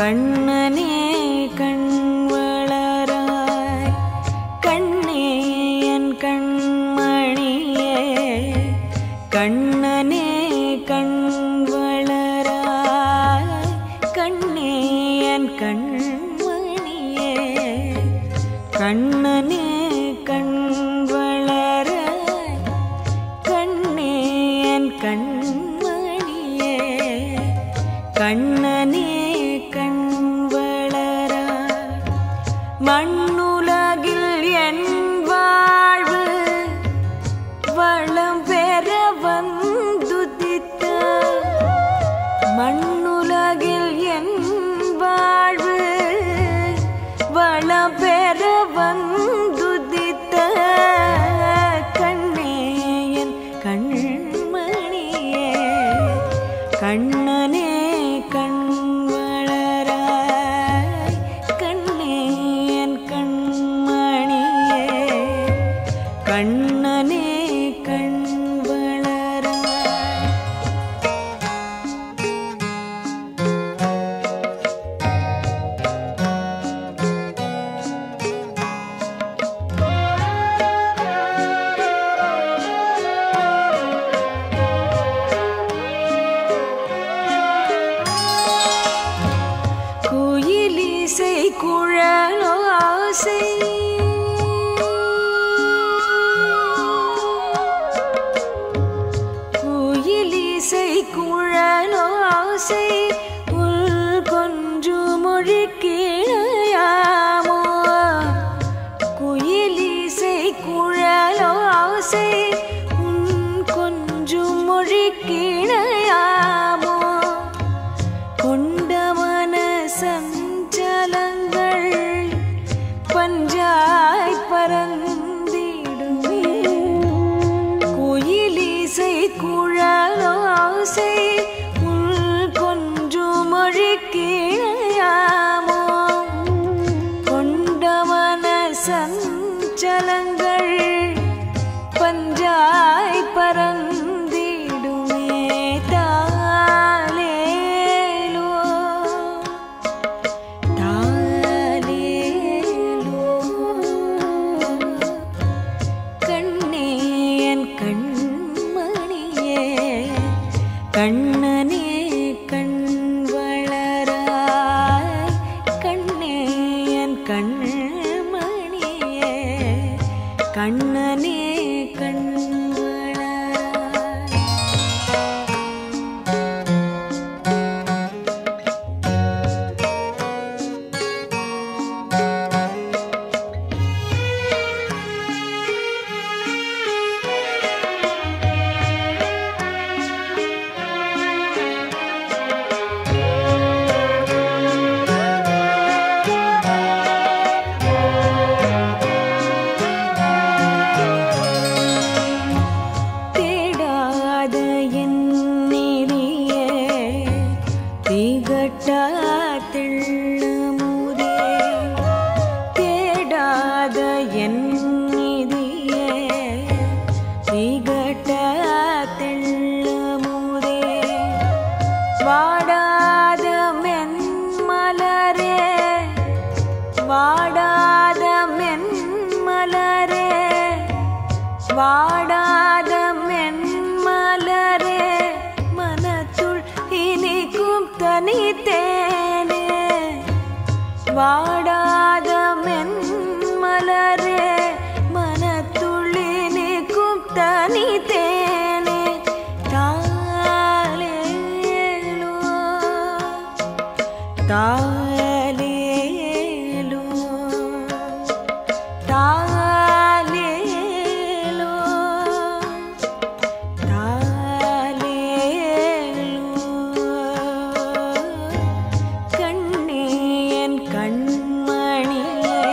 கண்ணனே கண் வளராய் கண்ணே என் கண்மணியே கண்ணனே கண் வளராய் கண்ணே என் கண்மணியே கண்ணனே கண் வளராய் கண்ணே என் கண்மணியே கண்ணனே கண் வளராய் மண்ணுலகில் என் வாழ்வு வளம் பெற வந்துதித்த மண்ணுலகில் என் வாழ்வு வளம் பெற வந்துதித்த கண்ணே என் கண்மணியே கண்ணனே கண் வளராய் கண்ணே என் கண்மணியே கண்ணனே கண் வளராய் குயிலிசை குழலோசை குயிலிசை குழலோசை உள் கொஞ்சு மொழி கீழையாமோ குயிலிசை குழலோசை உன் கொஞ்சு மொழி கீழையாமோ கொண்டமன சஞ்சலங்கள் பஞ்சாய் பரந்திடுமே குயிலிசை குழலோசை உள் கொஞ்சு மொழி கீழையாமோ கொண்டமன சஞ்சலங்கள் பஞ்சாய் பரந்திடுமே தாலேலோ தாலேலோ கண்ணே என் கண்மணியே கண்ணனே கண் வளராய் கண்ணே என் கண்மணியே கண்ணனே கண் வளராய் தேடாத என் நெறியே திகட்டா தெள்ளமுதே தேடாத என் நிதியே திகட்டா தெள்ளமுதே வாடாத மென்மலரே வாடாத மென்மலரே வாடாத மென்மலரே மனத்துள் இனிக்கும் தனித்தேனே வாடாத மென்மலரே மனத்துள் இனிக்கும் தனித்தேனே தாலேலோ தாலேலோ தாலேலோ தாலேலோ கண்ணே என் கண்மணியே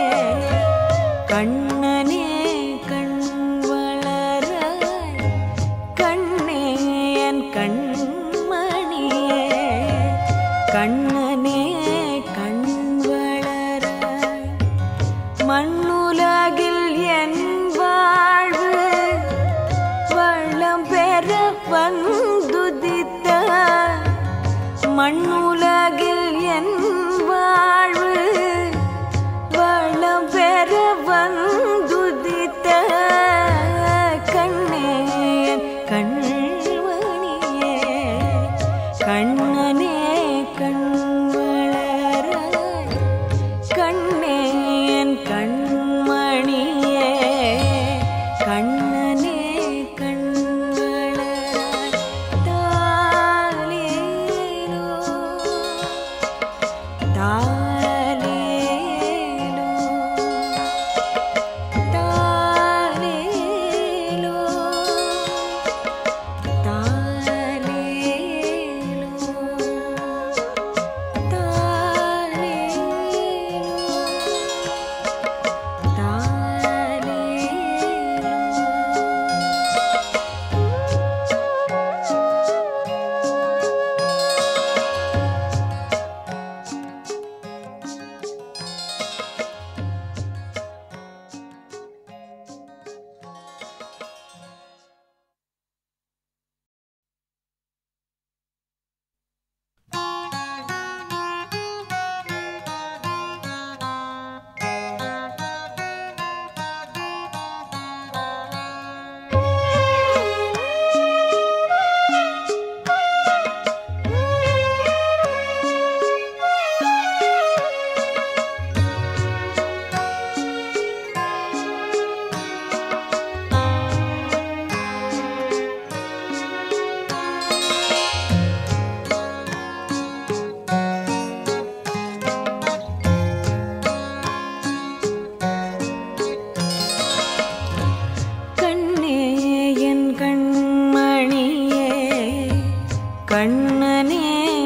கண்ணனே கண் வளராய் கண்ணே என் கண்மணியே கண்ணனே கண் வளராய் மண்ணுலகில் என் வாழ்வு வளம் பெற வந்துதித்த மண்ணுலகில் என் வாழ்வு வளம் பெற வந்துதித்த கண்ணே கண்மணியே கண்ணனே கண்வளராய் கண்ணே கண்மணியே கண்ணனே கண்வளராய் தாலேலோ தாலேலோ தாலேலோ கண்ணனே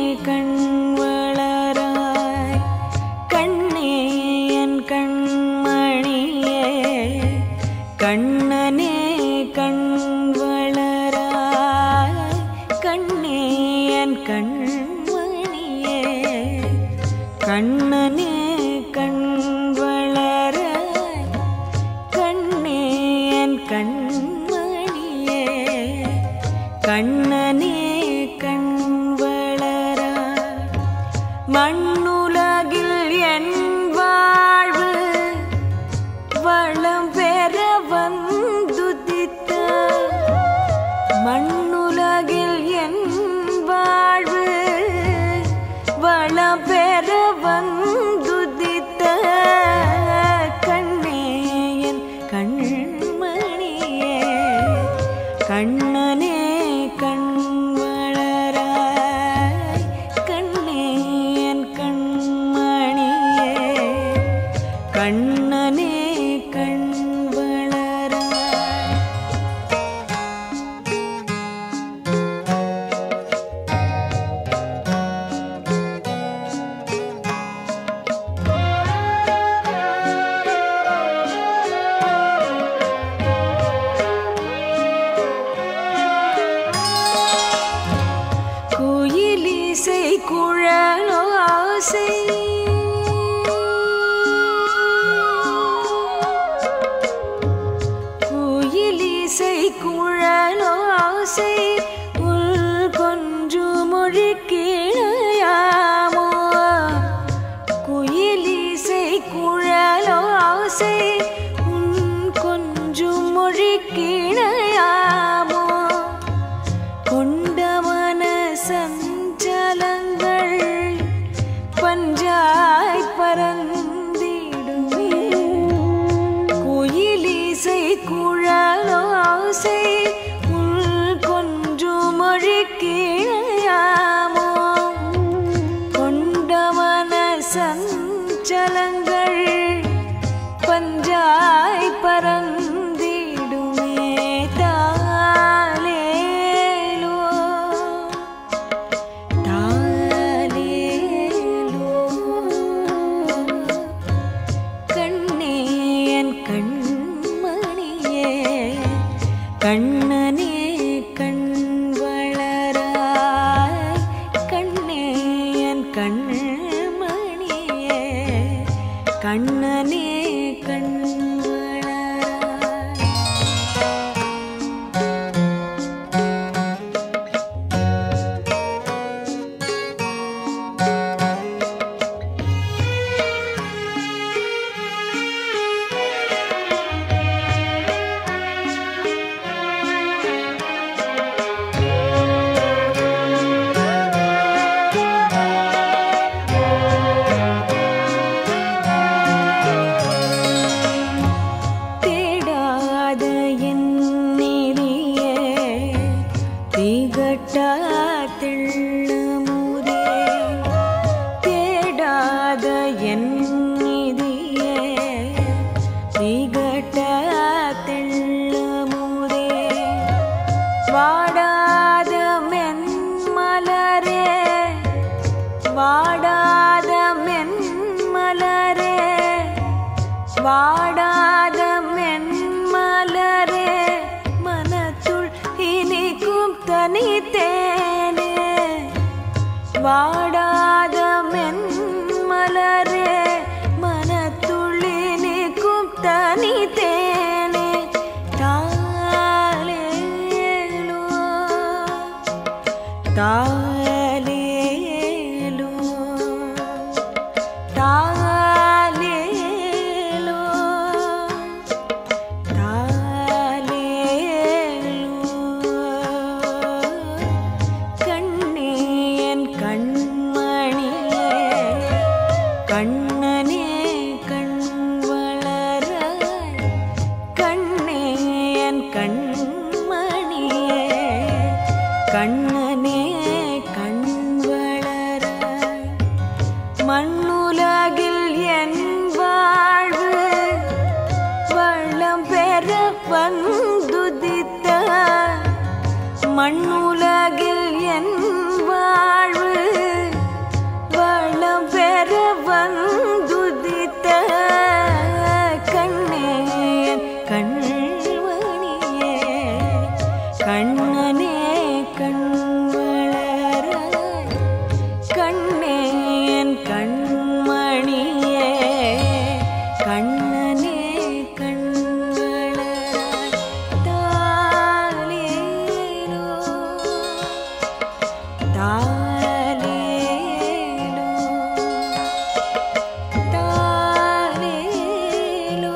கண்வளராய் கண்ணே என் கண்மணியே கண்ணனே கண்வளராய் கண்ணே என் கண்மணியே கண்ணனே கண்வளராய் கண்ணே என் கண்மணியே கண்ணனே மண்ணுலகில் என் வாழ்வு வளம் பெற வந்துதித்த மண்ணுலகில் என் வாழ்வு வளம் பெற வந்துதித்த கண்ணே என் கண்மணியே கண்ணனே கண்வளராய் கண்ணே என் கண்மணியே கண்ணனே கண்வளராய் குயிலிசை குழலோசை குயிலிசை குழலோசை உள் கொஞ்சு மொழி கிளையாமோ குயிலிசை குழலோசை உன் கொஞ்சு மொழி கிளையாமோ கொண்டவன சஞ்சலங்கள் பஞ்சாய் பரந்திடுமே குயிலிசை குழலோசை உள் கொஞ்சு மொழி கிளையாமோ கொண்டவன சஞ்சலங்கள் பஞ்சாய் பரந்திடுமே தாலேலோ தாலேலோ கண்ணே என் கண்மணியே கண்ணனே கண்வளராய் கண்ணே என் கண்மணியே கண்ணனே கண்வளராய் வாடாத மென்மலரே வாடாத மென்மலரே மனத்துள் இனிக்கும் தனித்தேனே வாடாத மென்மலரே மனத்துள் இனிக்கும் தனித்தேனே தாலேலோ தாலேலோ தாலேலோ தாலேலோ கண்ணே என் கண்மணியே கண்ணனே கண் வளராய் கண்ணே என் கண்மணியே கண்ணனே கண் வளராய் மண்ணுலகில் என் வாழ்வு வளம் பெற வந்துதித்த மண்ணுலகில் என் வாழ்வு வளம் பெற வந்துதித்த கண்ணே என் கண்மணியே கண்ணனே கண் வளராய் கண்ணே என் கண்மணியே கண்ணனே கண் வளராய் தாலேலோ தாலேலோ தாலேலோ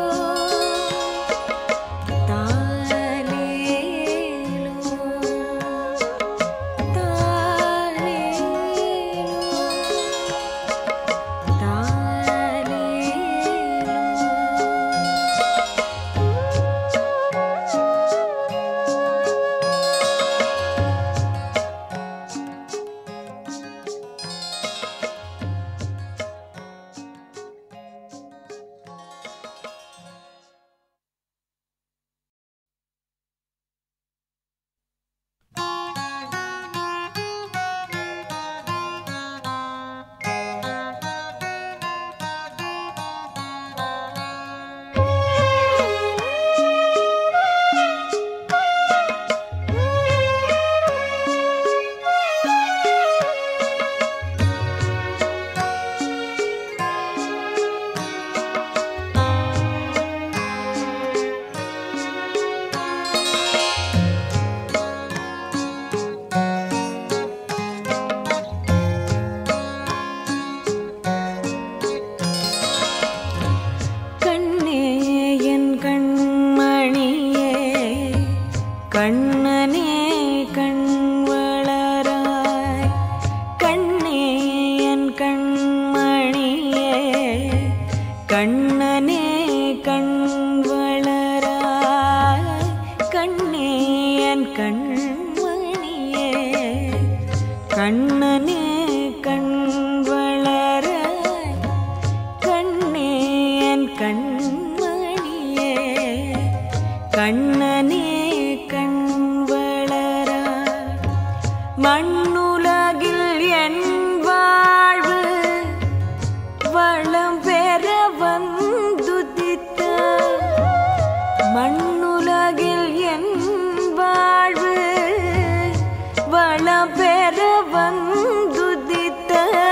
கண்ணே என் கண்மணியே கண்ணனே கண் வளராய் கண்ணே என் கண்மணியே கண்ணனே கண் வளராய் கண்ணே என் கண்மணியே கண்ணனே கண் வளராய் கண்ணே என் கண்மணியே கண்ணனே கண் வளராய் மண்ணுலகில் என் வாழ்வு வளம் பெற வந்துதித்த மண்ணுலகில் என் வாழ்வு வளம் பெற வந்துதித்த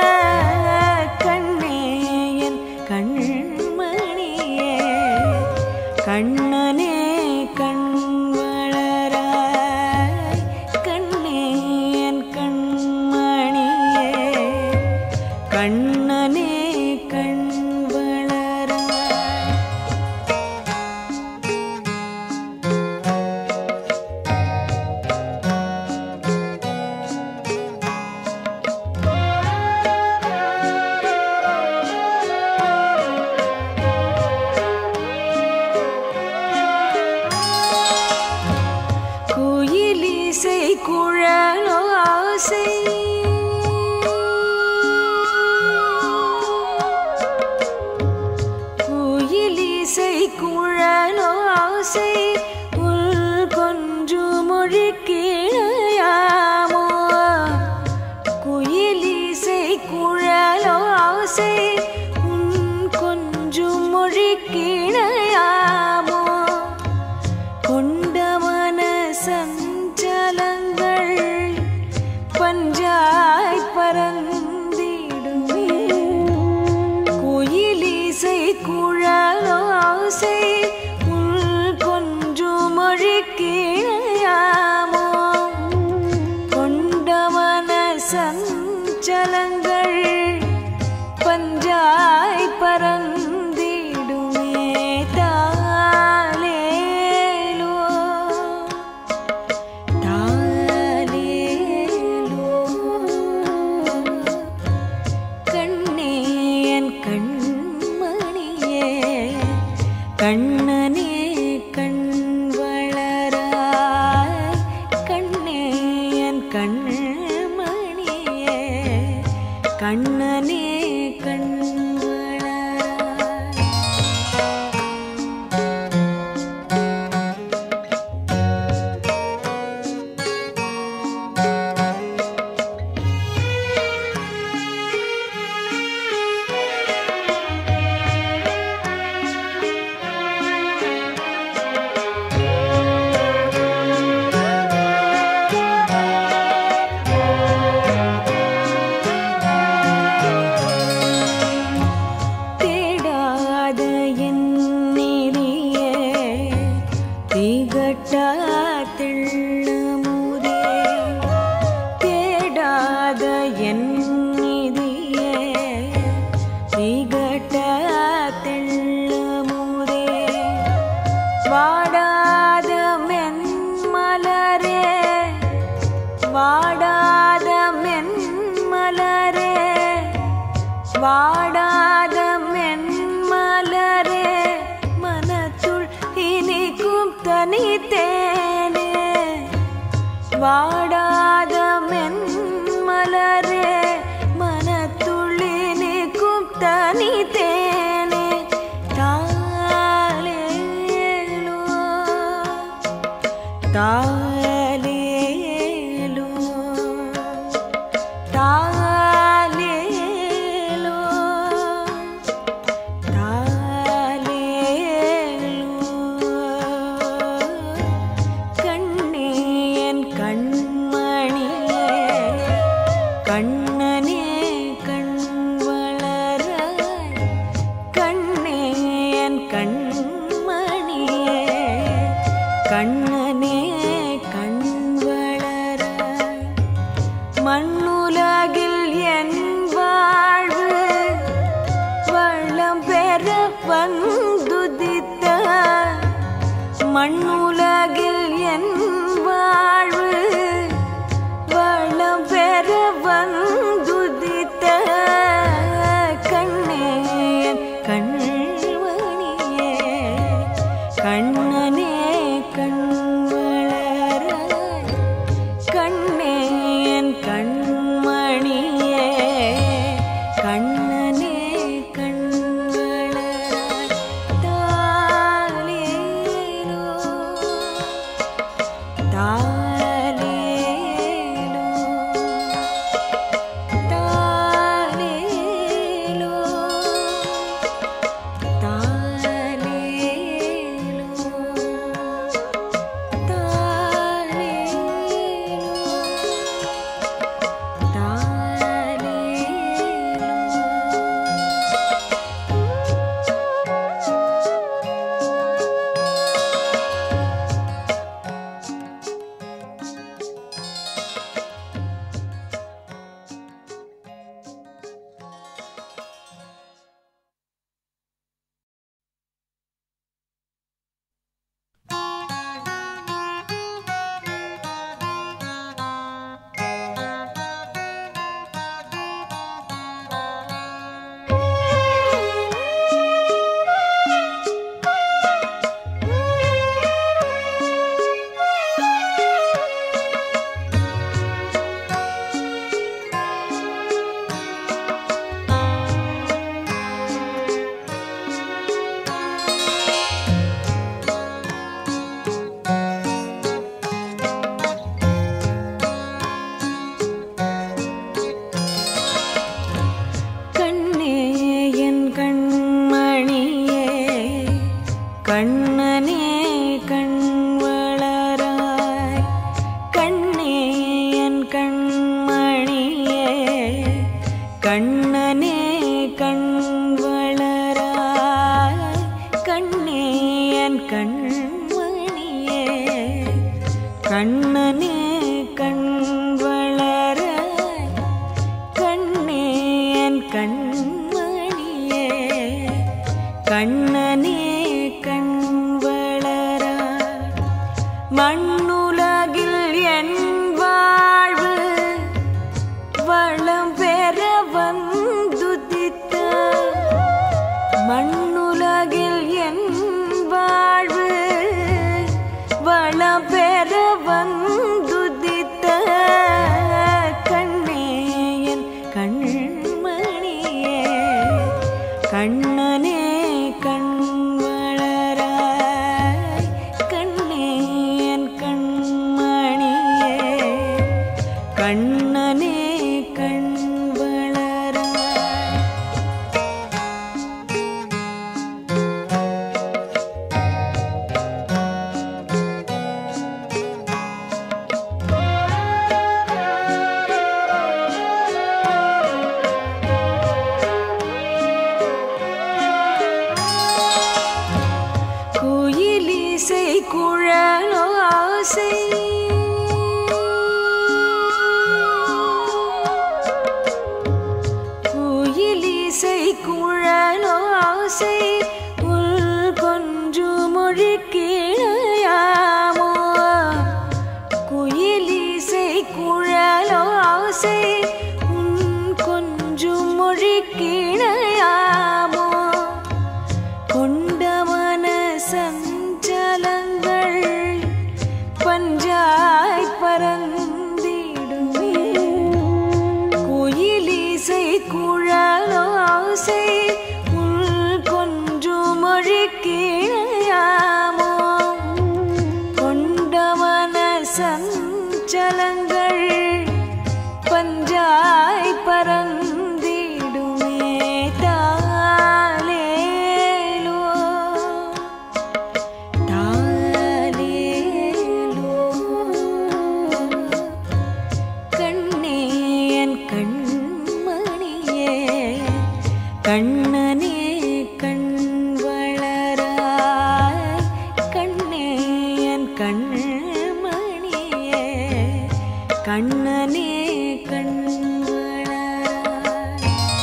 கண்ணே என் கண்மணியே கண்ணனே கண் வளராய் கண்ணே என் கண்மணியே கண்ணனே கண் வளராய் குயிலிசை குழலோசை ஓசை உன் கொஞ்சும் மொழி கிணையாமோ கொண்டமன சஞ்சலங்கள் பஞ்சாய் பரந்திடுமே குயிலிசை குழலோசை உள் கொஞ்சும் மொழி கிணையாமோ கொண்டமன சஞ்சலங்கள் பஞ்சாய் பரந்திடுமே தாலேலோ தாலேலோ கண்ணே என் கண்மணியே கண்ணனே கண் வளராய் கண்ணே என் கண்மணியே கண்ணனே கண் வளராய் தேடாத என் நெறியே திகட்டா தெள்ளமுதே தேடாத என் நிதியே திகட்டா தெள்ளமுதே வாடாத மென்மலரே வாடாத மென்மலரே வாடாத மென்மலரே மனத்துள் இனிக்கும் தனித்தேனே வாடாத மென்மலரே மனத்துள் இனிக்கும் தனித்தேனே தாலேலோ தாலேலோ தாலேலோ தாலேலோ கண்ணே என் கண்மணியே கண்ணனே கண் வளராய் கண்ணே என் கண்மணியே கண்ணனே கண் வளராய் மண்ணுலகில் என் வாழ்வு வளம் பெற வந்துதித்த மண்ணுலகில் என் வாழ்வு வளம் பெற வந்துதித்த கண்ணே என் கண்மணியே கண்ணனே கண் வளராய் கண்ணே என் கண்மணியே கண்ணனே கண் வளராய் தாலேலோ கண்ணனே கண் வளராய் கண்ணே என் கண்மணியே கண்ணனே கண் வளராய் கண்ணே என் கண்மணியே கண்ணனே கண் வளராய் கண்ணே என் கண்மணியே கண்ணனே கண் வளராய் மண்ணுலகில் என் வாழ்வு வளம் பெற வந்துதித்த மண்ணுலகில் என் வாழ்வு வளம் பெற வந்துதித்த கண்ணே என் கண்மணியே கண்ணனே கண் வளராய் கண்ணே என் கண்மணியே கண்ணனே கண் வளராய் குயிலிசை குழலோசை குயிலிசை குழலோசை உள் கொஞ்சு மொழி கீழையாமோ குயிலிசை குழலோசை உன் கொஞ்சு மொழி கீழையாமோ கொண்டவன சஞ்சலங்கள் பஞ்சாய் பரந்திடுமே குயிலிசை குழலோசை உள் கொஞ்சு மொழி கீழையாமோ கொண்டவன சஞ்சலங்கள் பஞ்சாய் பரந்திடுமே தாலேலோ தாலேலோ கண்ணே என் கண்மணியே கண்ணனே கண் வளராய் கண்ணே என் கண்மணியே கண்ணனே கண் வளராய்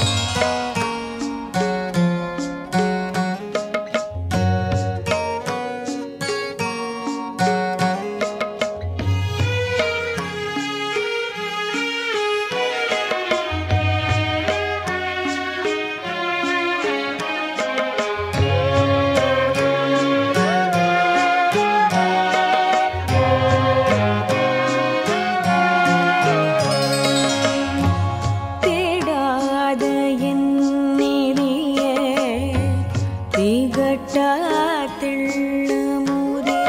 தேடாத என் நெறியே திகட்டா தெள்ளமுதே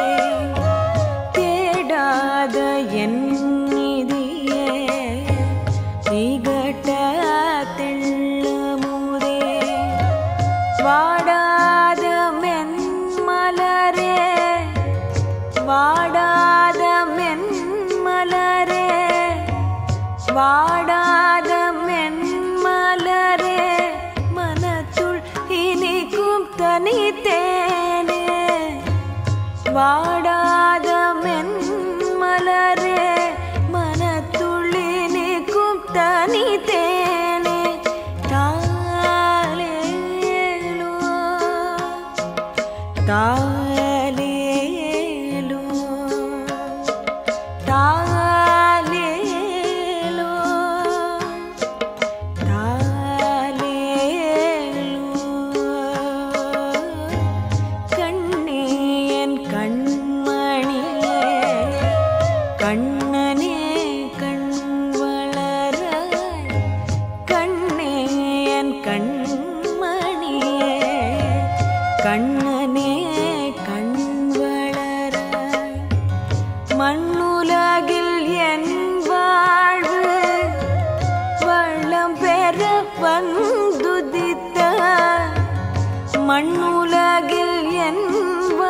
தேடாத என் நிதியே திகட்டா தெள்ளமுதே வாடாத மென்மலரே வாடாத மென்மலரே வாடாத மென்மலரே மனத்துள் இனிக்கும் தனித்தேனே வாடாத மென்மலரே மனத்துள் இனிக்கும் தனித்தேனே தாலேலோ தாலேலோ தாலேலோ தாலேலோ கண்ணே என் கண்மணியே கண்ணனே கண் வளராய் கண்ணே என் கண்மணியே கண்ணனே கண் வளராய் மண்ணுலகில் என் வாழ்வு வளம் பெற வந்துதித்த மண்ணுலகில் என்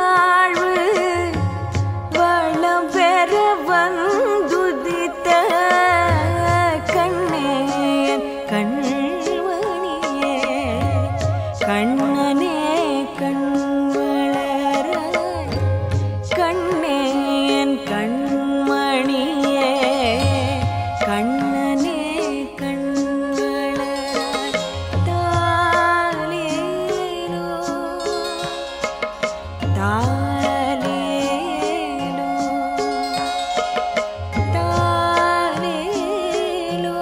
கண்ணனே கண் வளராய் கண்ணே என் கண்மணியே கண்ணனே கண் வளராய் தாலேலோ தாலேலோ தாலேலோ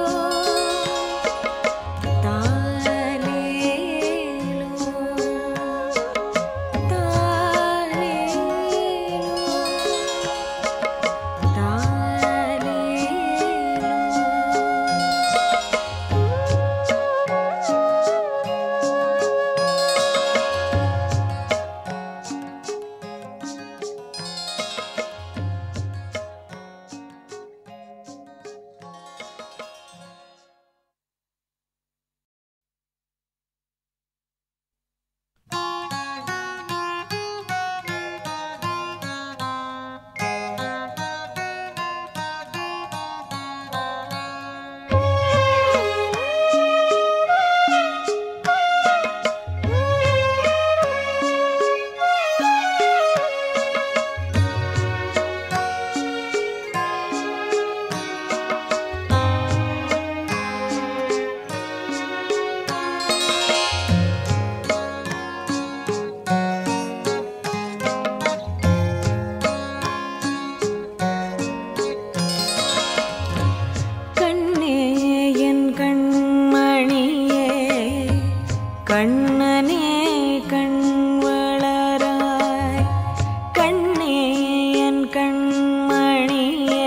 கண்ணனே கண் வளராய் கண்ணே என் கண்மணியே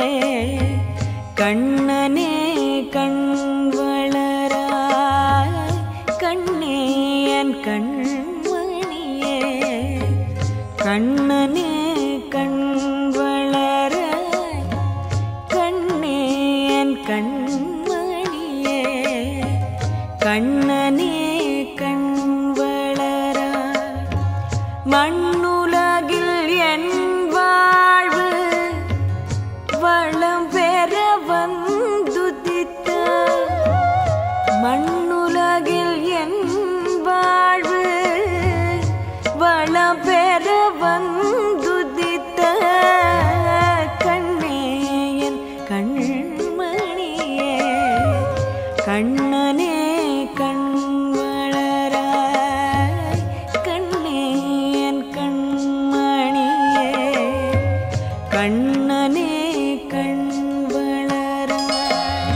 கண்ணனே கண் வளராய் கண்ணே என் கண்மணியே கண்ணனே கண் வளராய் கண்ணே என் கண்மணியே கண்ணனே கண் வளராய் மண்ணுலகில் என் வாழ்வு வளம் பெற வந்துதித்த மண்ணுலகில் என் வாழ்வு வளம் பெற வந்துதித்த கண்ணே என் கண்மணியே கண்ணனே கண் வளராய் கண்ணே என் கண்மணியே கண்ணனே கண் வளராய்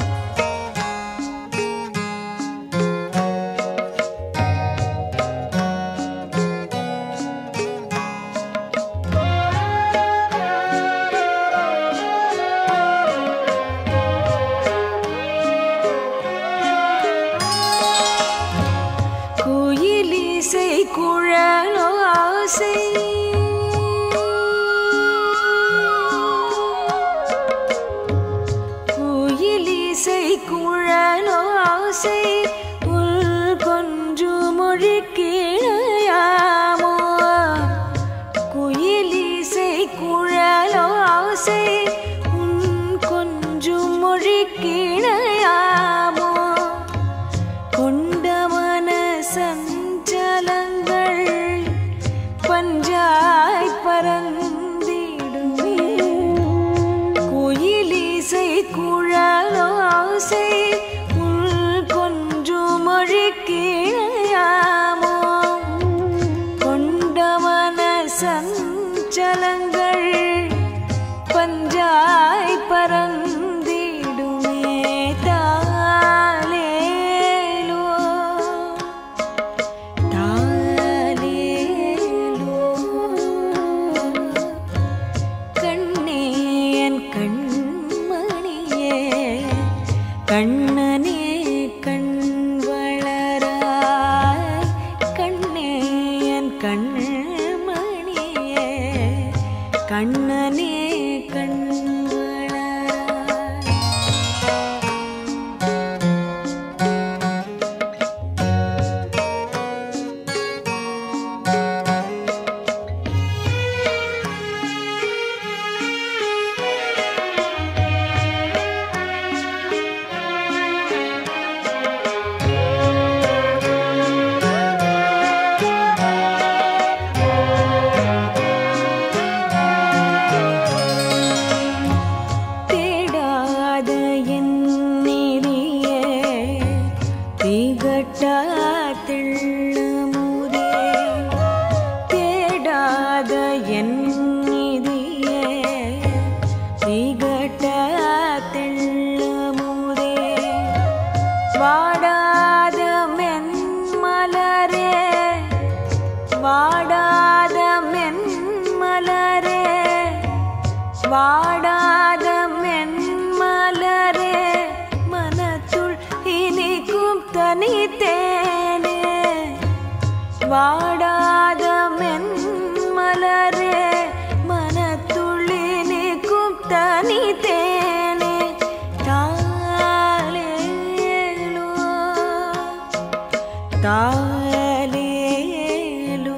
குயிலிசை குழலோசை குயிலிசை குழலோசை உள் கொஞ்சு மொழி கிளையாமோ குயிலிசை குழலோசை உன் கொஞ்சு மொழி கிளையாமோ கொண்டமன சஞ்சலங்கள் பஞ்சாய் பரந்திடுமே குயிலிசை குழலோசை உள் கொஞ்சு மொழி கிளையாமோ கொண்டமன சஞ்சலங்கள் பஞ்சாய் பரந்திடுமே தாலேலோ தாலேலோ கண்ணே என் கண்மணியே கண்ணனே கண் வளராய் கண்ணே என் கண்மணியே கண்ணனே கண் வளராய் தெள்ளமுதே தேடாத என் நிதியே திகட்ட தெள்ளமுதே வாடாத மென்மலரே வாடாத மென்மலரே வாடாத மென்மலரே மனத்துள் இனிக்கும் தனித்தேனே வாடாத மென்மலரே மனத்துள் இனிக்கும் தனித்தேனே தாலேலோ தாலேலோ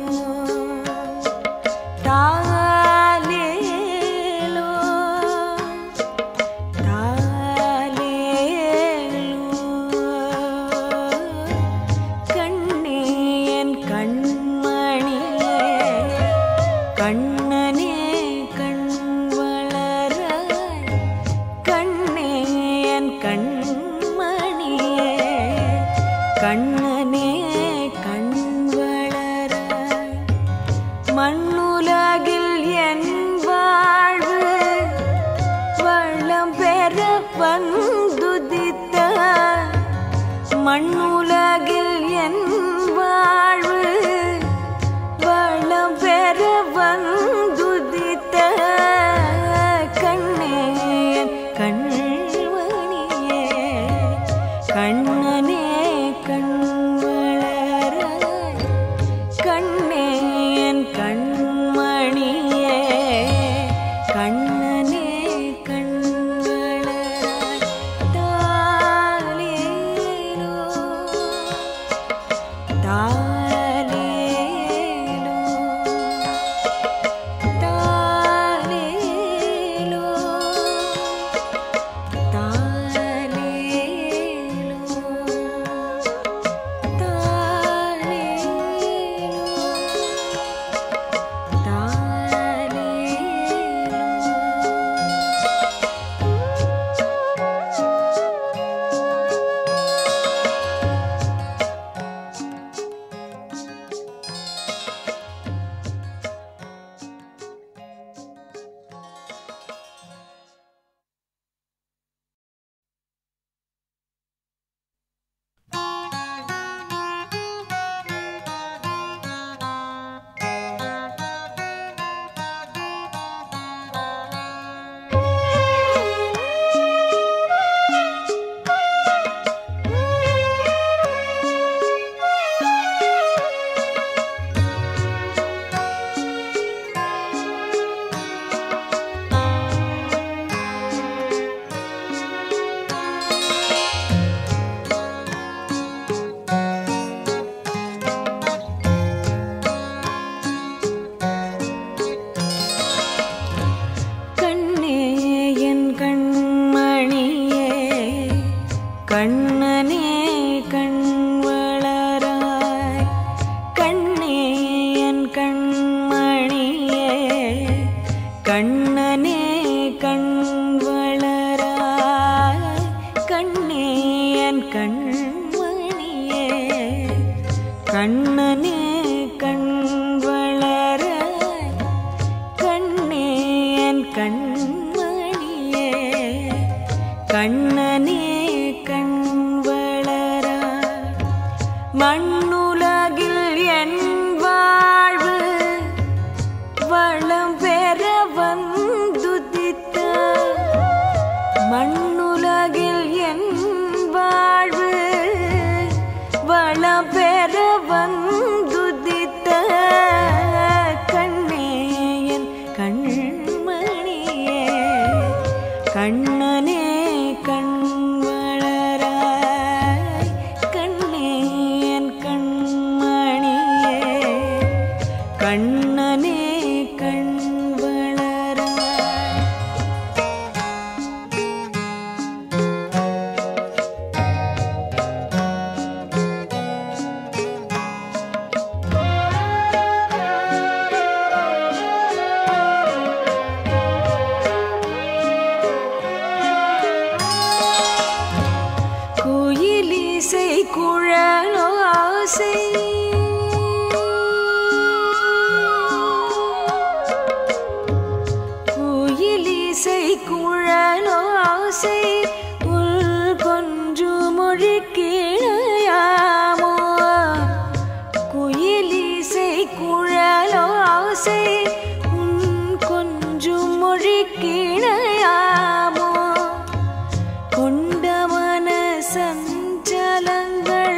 தாலேலோ தாலேலோ கண்ணே என் கண்மணியே கண்ணனே கண் வளராய் கண்ணே என் கண்மணியே கண்ணனே கண் வளராய் மண்ணுலகில் என் வாழ்வு வளம் பெற வந்துதித்த மண்ணுலகில் என் வாழ்வு வளம் பெற வந்துதித்த கண்ணே கண்மணியே கண்ணனே கண் வளராய் கண்ணே என் கண்மணியே கண்ணனே கண் வளராய் தாலேலோ தாலேலோ தாலேலோ கண்ணனே கண் வளராய் கண்ணே என் கண்மணியே கண்ணனே கண் வளராய் கண்ணே என் கண்மணியே கண்ணனே கண் வளராய் கண்ணே என் கண்மணியே கண்ணனே கண் வளராய் மண்ணுலகில் என் வாழ்வு வளம் பெற வந்துதித்த மண்ணுலகில் என் வாழ்வு வளம் பெற வந்துதித்த கண்ணே என் கண்மணியே கண்ணனே கண் வளராய் கண்ணே என் கண்மணியே கண்ணனே கண் வளராய் குழலோசை ஆசை குயிலிசை குழலோ ஆசை உள் கொஞ்சு மொழி கீழையாமோ குயிலிசை குழலோ ஆசை உன் கொஞ்சு மொழி கீழையாமோ கொண்டமன சஞ்சலங்கள்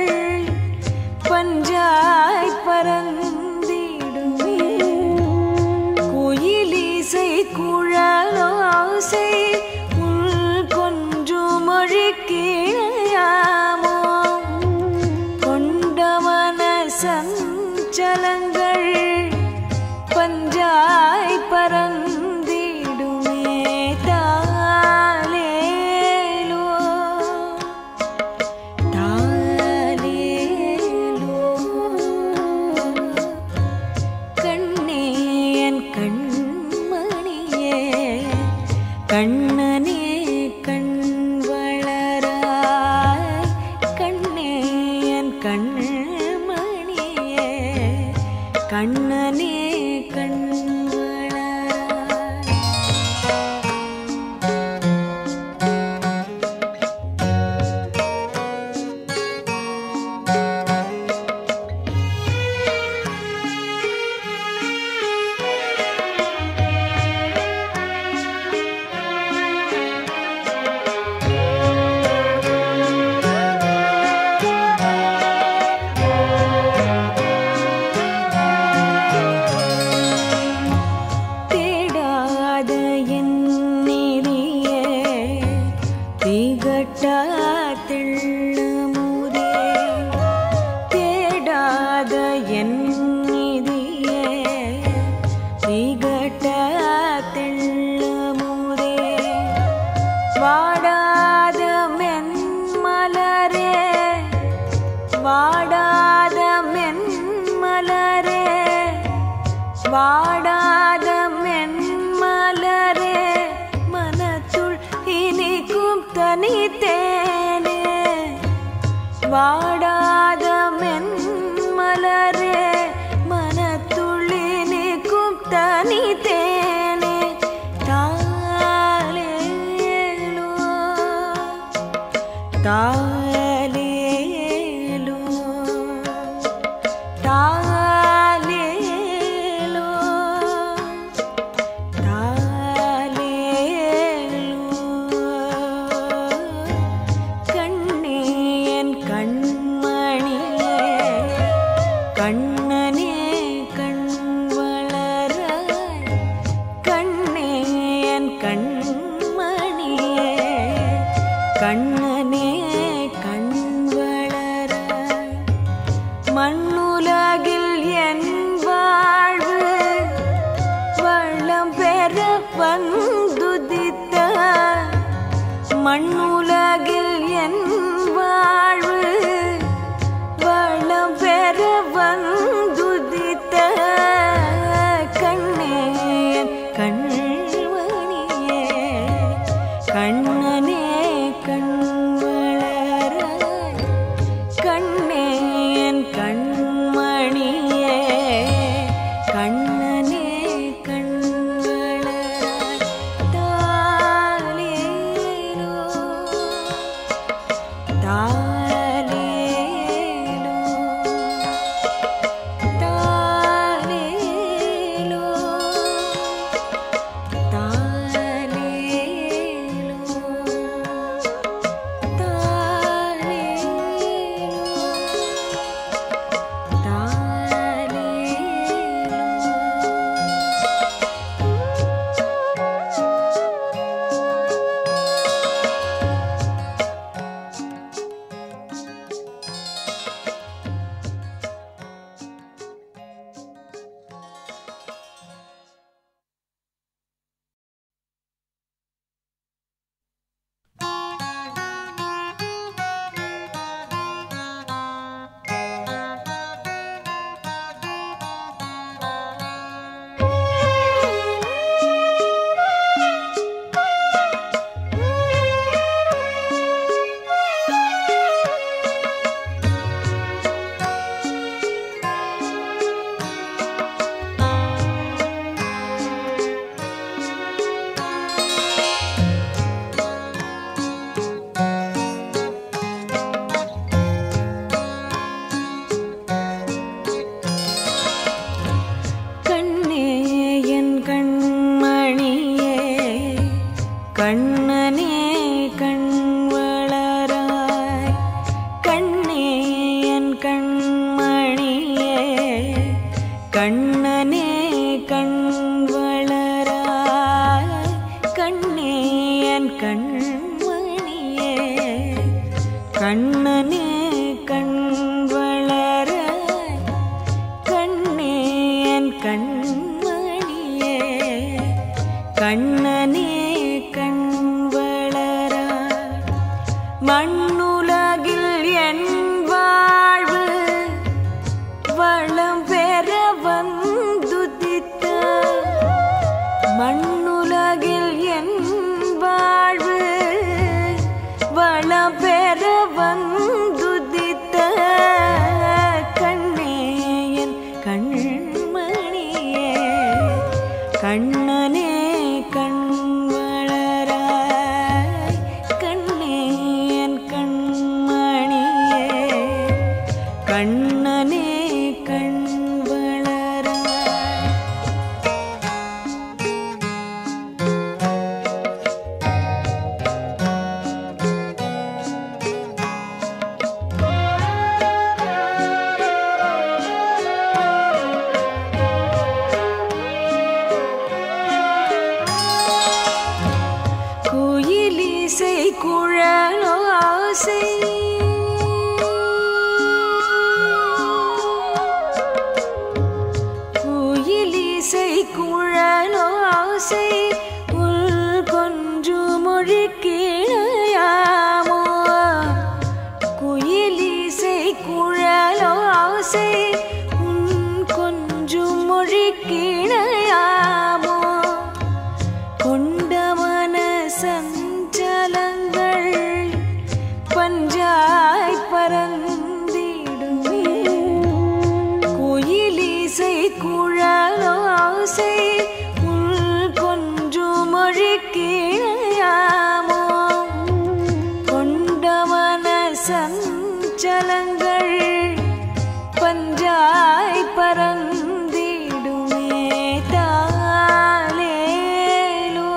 பஞ்சாய் பரந்திடுமே குயிலிசை குழலோ ஆசை உள் கொஞ்சு மொழி கீழையாமோ கொண்டமன சஞ்சலங்கள் பஞ்சாய் பரந்திடுமே தாலேலோ தாலேலோ கண்ணே என் கண்மணியே கண்ணனே கண் வளராய் கண்ணே என் கண்மணியே கண்ணனே கண் வளராய் தேடாத என் நெறியே திகட்டா தெள்ளமுதே தேடாத என் நிதியே திகட்டா தெள்ளமுதே வாடாத மென்மலரே வாடாத மென்மலரே வாடாத மென்மலரே மனத்துள் இனிக்கும் தனித்தேனே வாடாத மென்மலரே மனத்துள் இனிக்கும் தனித்தேனே தாலேலோ தாலேலோ தாலேலோ தாலேலோ கண்ணே என் கண்மணியே கண்ணனே கண் வளராய் கண்ணே என் கண்மணியே கண்ணனே கண் வளராய் மண்ணுலகில் என் வாழ்வு வளம் பெற வந்துதித்த மண்ணுலகில் என் வாழ்வு வளம் பெற வந்துதித்த கண்ணே என் கண்மணியே கண்ணனே கண் வளராய் கண்ணே என் கண்மணியே கண்ணனே கண் வளராய் தாலேலோ கண்மணியே கண்ணனே கண் வளராய் கண்ணே என் கண்மணியே கண்ணனே கண் வளராய் கண்ணே என் கண்மணியே கண்ணனே கண் வளராய் மண்ணுலகில் என் வாழ்வு வளம் பெற வந்துதித்த மண்ணுலகில் என் வாழ்வு வளம் பெற வந்துதித்த கண்ணே என் கண்மணியே கண்ணனே கண் வளராய் கண்ணே என் கண்மணியே கண்ணனே கண் வளராய் குயிலிசை குழலோசை குயிலிசை குழலோசை உள் கொன்று மொழி கீழையாமோ குயிலிசை குழலோசை உன் கொஞ்சு மொழி கீழையாமோ கொண்டவன சஞ்சலங்கள் பஞ்சாய் பரந்திடுமே குயிலிசை குழலோசை உள் கொன்று மொழி கீழையாமோ கொண்டவன சஞ்சலங்கள் பஞ்சாய் பரந்திடுமே தாலேலோ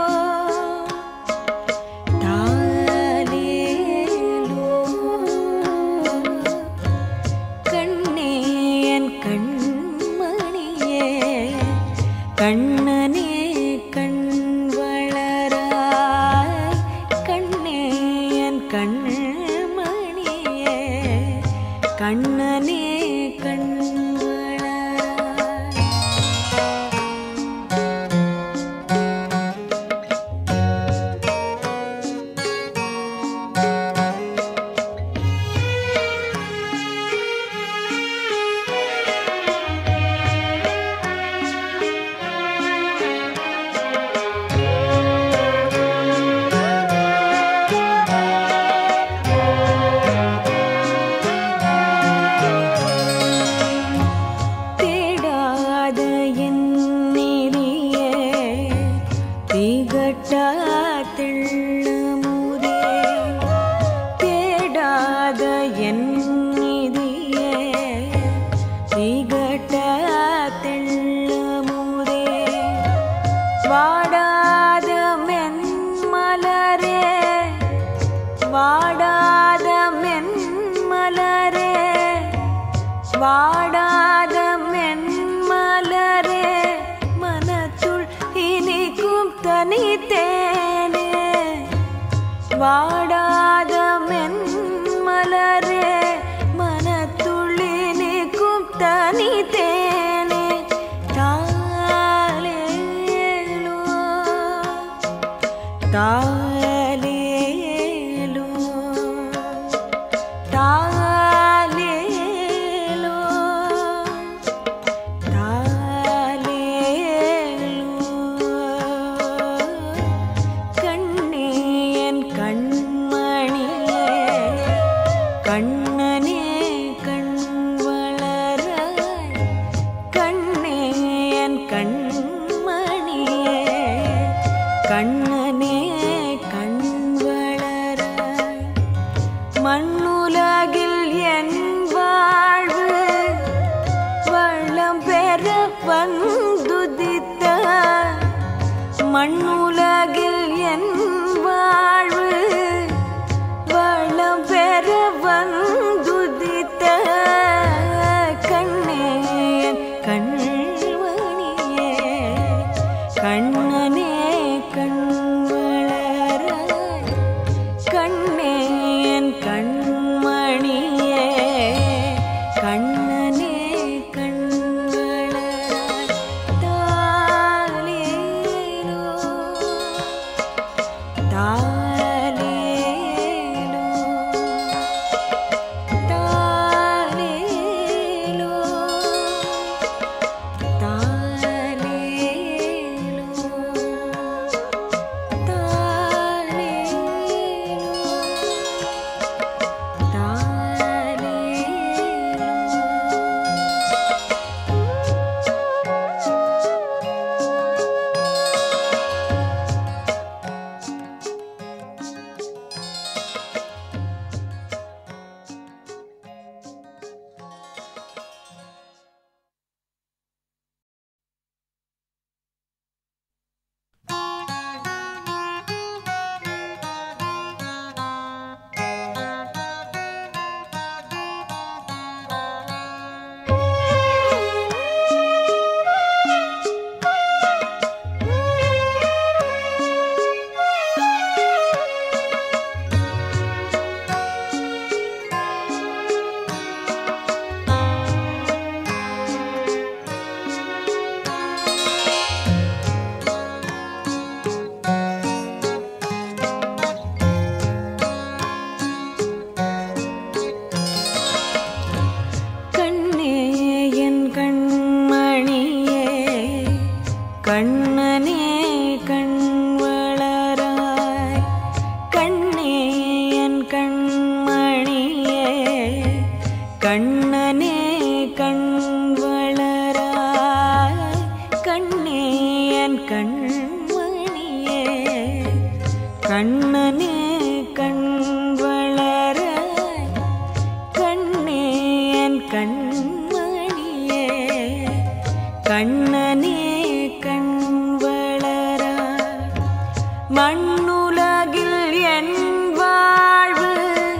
தாலேலோ கண்ணே என் கண்மணியே கண்ணனே கண் வளராய் கண்ணே என் கண்மணியே கண்ணனே கண் வளராய் தேடாத என் நெறியே திகட்டா தெள்ளமுதே தேடாத என் நிதியே திகட்டா தெள்ளமுதே வாடாத மென்மலரே வாடாத மென்மலரே வாடாத மென்மலரே மனத்துள் இனிக்கும் தனித்தேனே வாடாத மென்மலரே மனத்துள் இனிக்கும் தனித்தேனே தாலேலோ தாலேலோ தாலேலோ தாலேலோ கண்ணே என் கண்மணியே கண்ணனே கண் வளராய் கண்ணே என் கண்மணியே கண்ணனே கண் வளராய் மண்ணுலகில் என் வாழ்வு வளம் பெற வந்துதித்த மண்ணுலகில் என் வாழ்வு வளம் பெற வந்துதித்த கண்ணனே கண் வளராய் கண்ணே என் கண்மணியே கண்ணனே கண் வளராய் கண்ணே என் கண்மணியே கண்ணனே கண் வளராய் கண்ணே என் கண்மணியே கண்ணனே கண் வளராய் மண்ணுலகில் என் வாழ்வு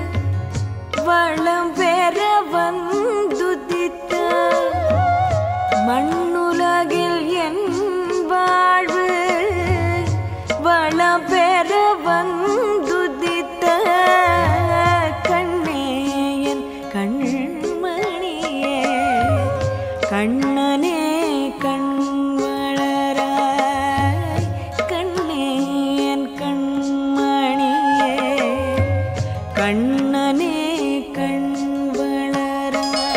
வளம் பெற வந்துதித்த மண்ணுலகில் என் வாழ்வு வளம் பெற வந்துதித்த கண்ணே என் கண்மணியே கண்ணனே கண் வளராய் கண்ணே என் கண்மணியே கண்ணனே கண் வளராய்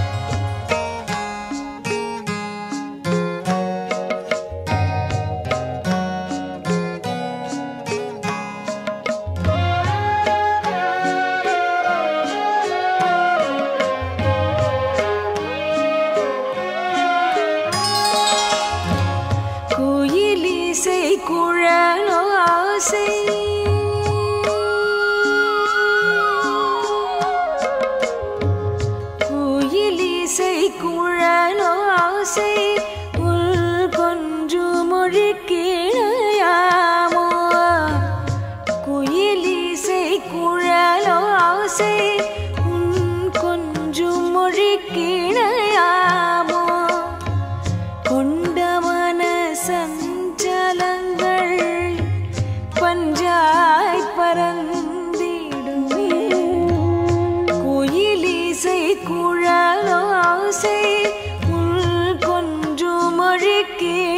குயிலிசை குழலோசை குயிலிசை குழலோசை உள் கொஞ்சு மொழி கிளையாமோ குயிலிசை குழலோசை உன் கொஞ்சு மொழி கிளையாமோ கொண்டமன சஞ்சலங்கள் பஞ்சாய் பரந்திடுமே குயிலிசை குழலோசை உள் கொஞ்சு மொழி